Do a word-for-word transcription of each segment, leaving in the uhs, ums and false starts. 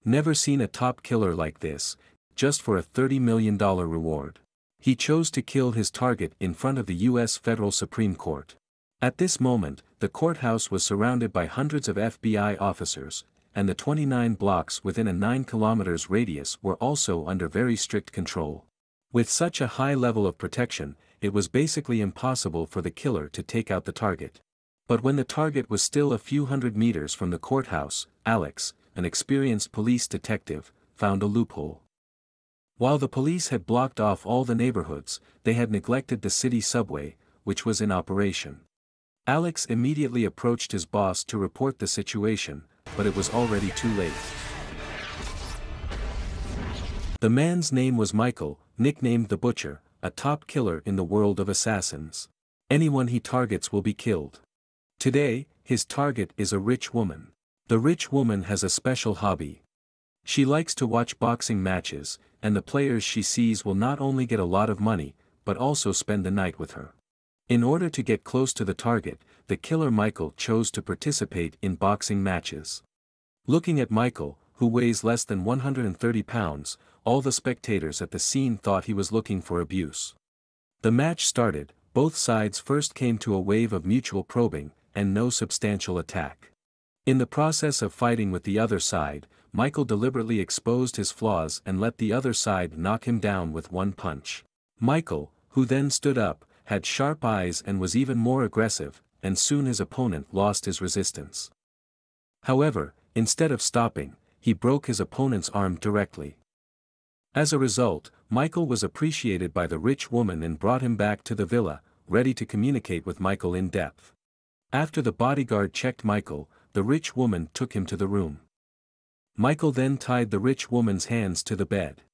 Never seen a top killer like this, just for a thirty million dollar reward. He chose to kill his target in front of the U S Federal Supreme Court. At this moment, the courthouse was surrounded by hundreds of F B I officers, and the twenty-nine blocks within a nine kilometers radius were also under very strict control. With such a high level of protection, it was basically impossible for the killer to take out the target. But when the target was still a few hundred meters from the courthouse, Alex, an experienced police detective, found a loophole. While the police had blocked off all the neighborhoods, they had neglected the city subway, which was in operation. Alex immediately approached his boss to report the situation, but it was already too late. The man's name was Michael, nicknamed the Butcher, a top killer in the world of assassins. Anyone he targets will be killed. Today, his target is a rich woman. The rich woman has a special hobby. She likes to watch boxing matches, and the players she sees will not only get a lot of money, but also spend the night with her. In order to get close to the target, the killer Michael chose to participate in boxing matches. Looking at Michael, who weighs less than one hundred thirty pounds, all the spectators at the scene thought he was looking for abuse. The match started, both sides first came to a wave of mutual probing, and no substantial attack. In the process of fighting with the other side, Michael deliberately exposed his flaws and let the other side knock him down with one punch. Michael, who then stood up, had sharp eyes and was even more aggressive, and soon his opponent lost his resistance. However, instead of stopping, he broke his opponent's arm directly. As a result, Michael was appreciated by the rich woman and brought him back to the villa, ready to communicate with Michael in depth. After the bodyguard checked Michael, the rich woman took him to the room. Michael then tied the rich woman's hands to the bed.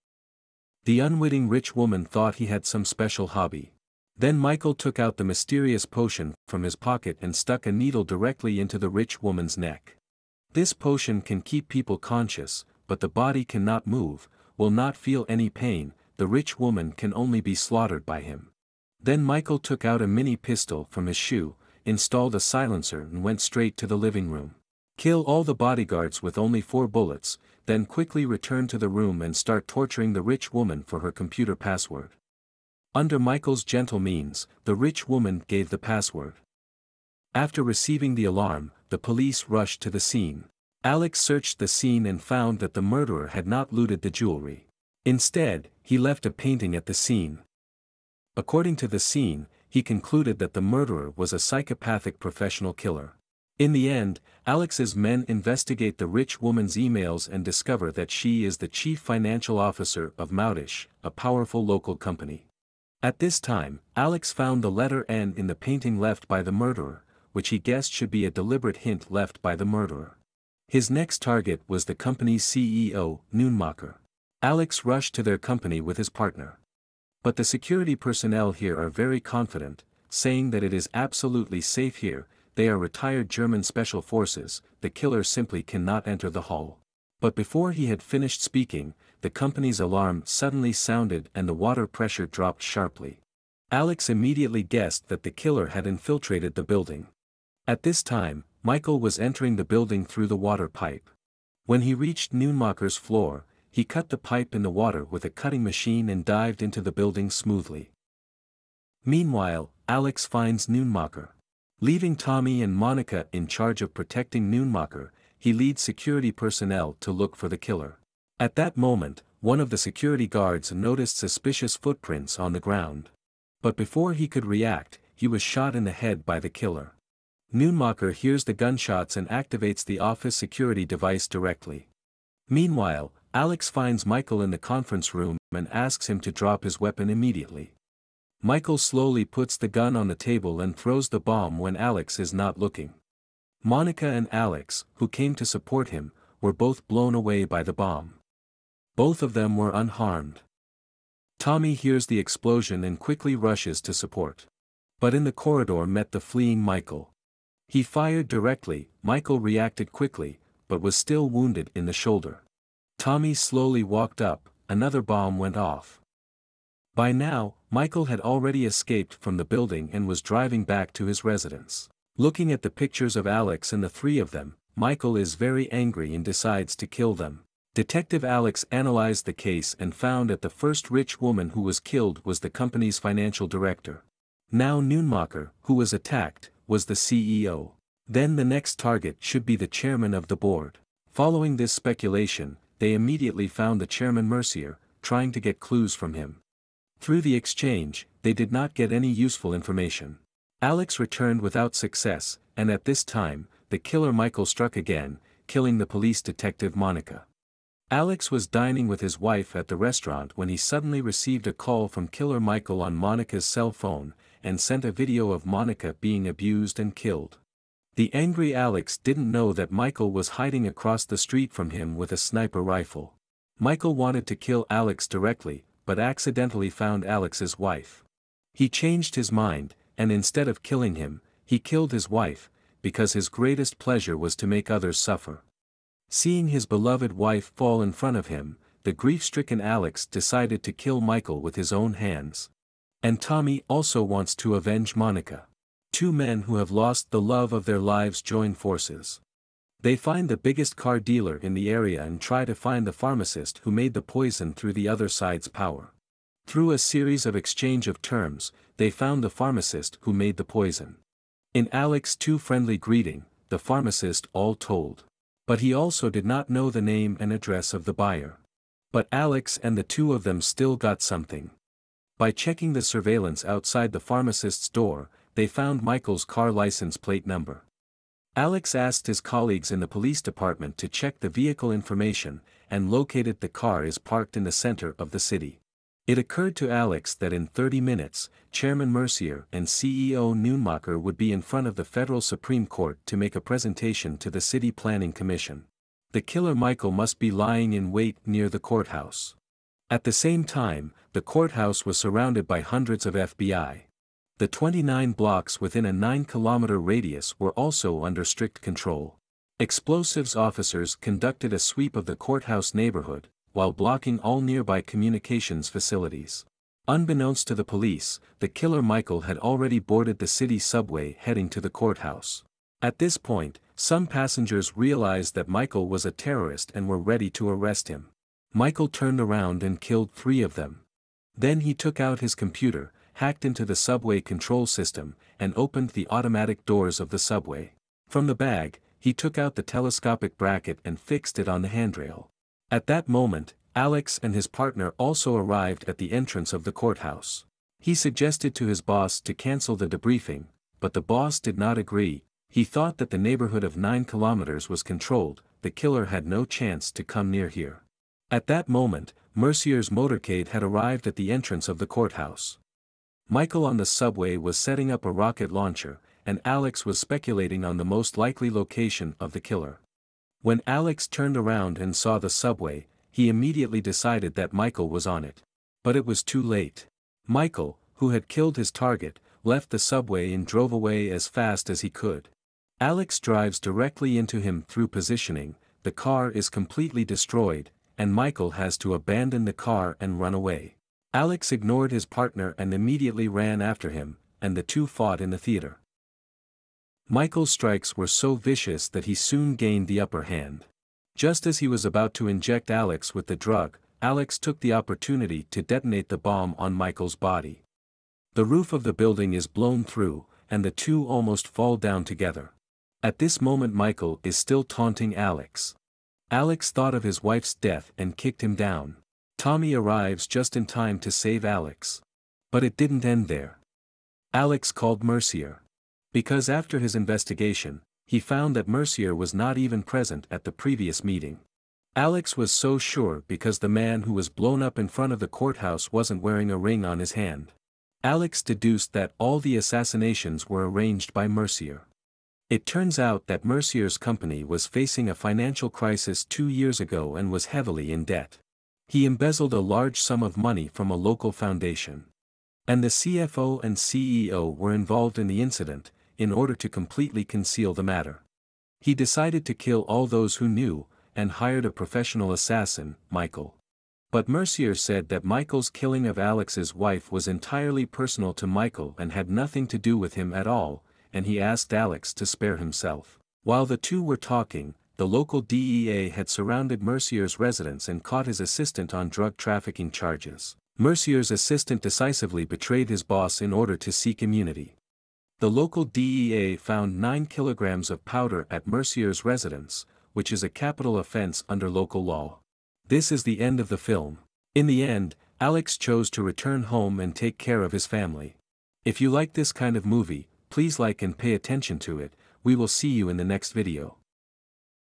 The unwitting rich woman thought he had some special hobby. Then Michael took out the mysterious potion from his pocket and stuck a needle directly into the rich woman's neck. This potion can keep people conscious, but the body cannot move, will not feel any pain, the rich woman can only be slaughtered by him. Then Michael took out a mini pistol from his shoe, installed a silencer and went straight to the living room. Kill all the bodyguards with only four bullets, then quickly return to the room and start torturing the rich woman for her computer password. Under Michael's gentle means, the rich woman gave the password. After receiving the alarm, the police rushed to the scene. Alex searched the scene and found that the murderer had not looted the jewelry. Instead, he left a painting at the scene. According to the scene, he concluded that the murderer was a psychopathic professional killer. In the end, Alex's men investigate the rich woman's emails and discover that she is the chief financial officer of Moutish, a powerful local company. At this time, Alex found the letter N in the painting left by the murderer, which he guessed should be a deliberate hint left by the murderer. His next target was the company's C E O, Noonmacher. Alex rushed to their company with his partner. But the security personnel here are very confident, saying that it is absolutely safe here, they are retired German special forces, the killer simply cannot enter the hall. But before he had finished speaking, the company's alarm suddenly sounded and the water pressure dropped sharply. Alex immediately guessed that the killer had infiltrated the building. At this time, Michael was entering the building through the water pipe. When he reached Noonmacher's floor, he cut the pipe in the water with a cutting machine and dived into the building smoothly. Meanwhile, Alex finds Noonmacher. Leaving Tommy and Monica in charge of protecting Noonmacher, he leads security personnel to look for the killer. At that moment, one of the security guards noticed suspicious footprints on the ground. But before he could react, he was shot in the head by the killer. Noonmacher hears the gunshots and activates the office security device directly. Meanwhile, Alex finds Michael in the conference room and asks him to drop his weapon immediately. Michael slowly puts the gun on the table and throws the bomb when Alex is not looking. Monica and Alex, who came to support him, were both blown away by the bomb. Both of them were unharmed. Tommy hears the explosion and quickly rushes to support. But in the corridor met the fleeing Michael. He fired directly, Michael reacted quickly, but was still wounded in the shoulder. Tommy slowly walked up, another bomb went off. By now, Michael had already escaped from the building and was driving back to his residence. Looking at the pictures of Alex and the three of them, Michael is very angry and decides to kill them. Detective Alex analyzed the case and found that the first rich woman who was killed was the company's financial director. Now Nunemacher, who was attacked, was the C E O. Then the next target should be the chairman of the board. Following this speculation, they immediately found the chairman Mercier, trying to get clues from him. Through the exchange, they did not get any useful information. Alex returned without success, and at this time, the killer Michael struck again, killing the police detective Monica. Alex was dining with his wife at the restaurant when he suddenly received a call from killer Michael on Monica's cell phone, and sent a video of Monica being abused and killed. The angry Alex didn't know that Michael was hiding across the street from him with a sniper rifle. Michael wanted to kill Alex directly, but accidentally found Alex's wife. He changed his mind, and instead of killing him, he killed his wife, because his greatest pleasure was to make others suffer. Seeing his beloved wife fall in front of him, the grief-stricken Alex decided to kill Michael with his own hands. And Tommy also wants to avenge Monica. Two men who have lost the love of their lives join forces. They find the biggest car dealer in the area and try to find the pharmacist who made the poison through the other side's power. Through a series of exchange of terms, they found the pharmacist who made the poison. In Alex's too friendly greeting, the pharmacist all told. But he also did not know the name and address of the buyer. But Alex and the two of them still got something. By checking the surveillance outside the pharmacist's door, they found Michael's car license plate number. Alex asked his colleagues in the police department to check the vehicle information, and located the car is parked in the center of the city. It occurred to Alex that in thirty minutes, Chairman Mercier and C E O Nunemacher would be in front of the Federal Supreme Court to make a presentation to the City Planning Commission. The killer Michael must be lying in wait near the courthouse. At the same time, the courthouse was surrounded by hundreds of F B I. The twenty-nine blocks within a nine kilometer radius were also under strict control. Explosives officers conducted a sweep of the courthouse neighborhood, while blocking all nearby communications facilities. Unbeknownst to the police, the killer Michael had already boarded the city subway heading to the courthouse. At this point, some passengers realized that Michael was a terrorist and were ready to arrest him. Michael turned around and killed three of them. Then he took out his computer, hacked into the subway control system, and opened the automatic doors of the subway. From the bag, he took out the telescopic bracket and fixed it on the handrail. At that moment, Alex and his partner also arrived at the entrance of the courthouse. He suggested to his boss to cancel the debriefing, but the boss did not agree. He thought that the neighborhood of nine kilometers was controlled, the killer had no chance to come near here. At that moment, Mercier's motorcade had arrived at the entrance of the courthouse. Michael on the subway was setting up a rocket launcher, and Alex was speculating on the most likely location of the killer. When Alex turned around and saw the subway, he immediately decided that Michael was on it. But it was too late. Michael, who had killed his target, left the subway and drove away as fast as he could. Alex drives directly into him through positioning, the car is completely destroyed, and Michael has to abandon the car and run away. Alex ignored his partner and immediately ran after him, and the two fought in the theater. Michael's strikes were so vicious that he soon gained the upper hand. Just as he was about to inject Alex with the drug, Alex took the opportunity to detonate the bomb on Michael's body. The roof of the building is blown through, and the two almost fall down together. At this moment Michael is still taunting Alex. Alex thought of his wife's death and kicked him down. Tommy arrives just in time to save Alex. But it didn't end there. Alex called Mercier. Because after his investigation, he found that Mercier was not even present at the previous meeting. Alex was so sure because the man who was blown up in front of the courthouse wasn't wearing a ring on his hand. Alex deduced that all the assassinations were arranged by Mercier. It turns out that Mercier's company was facing a financial crisis two years ago and was heavily in debt. He embezzled a large sum of money from a local foundation. And the C F O and C E O were involved in the incident, in order to completely conceal the matter. He decided to kill all those who knew, and hired a professional assassin, Michael. But Mercier said that Michael's killing of Alex's wife was entirely personal to Michael and had nothing to do with him at all, and he asked Alex to spare himself. While the two were talking, The local D E A had surrounded Mercier's residence and caught his assistant on drug trafficking charges. Mercier's assistant decisively betrayed his boss in order to seek immunity. The local D E A found nine kilograms of powder at Mercier's residence, which is a capital offense under local law. This is the end of the film. In the end, Alex chose to return home and take care of his family. If you like this kind of movie, please like and pay attention to it. We will see you in the next video.